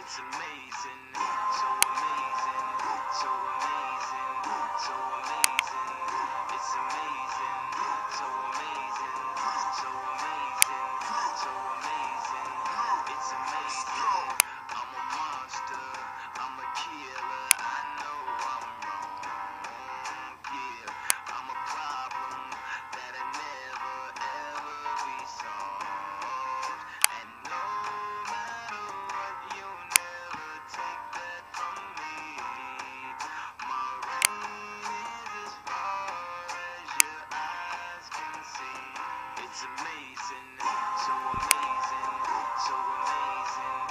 It's amazing, so amazing, so amazing, so amazing. It's amazing, so amazing, so amazing, so amazing. It's amazing. I'm a monster, I'm a killer. I know I'm wrong. Yeah, I'm a problem that'll never ever be solved. And no matter what, you'll never take that from me. My reign is as far as your eyes can see. It's amazing, so amazing, so amazing,